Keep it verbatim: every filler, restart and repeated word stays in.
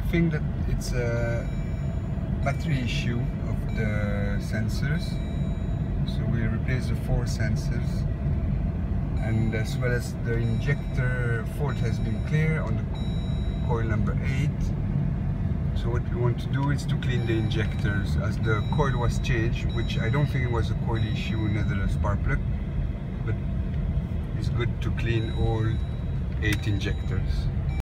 think that it's a battery issue of the sensors. So we replace the four sensors, and as well as the injector fault has been clear on the coil number eight. So what we want to do is to clean the injectors, as the coil was changed, which I don't think it was a coil issue, neither a spark plug, but it's good to clean all eight injectors.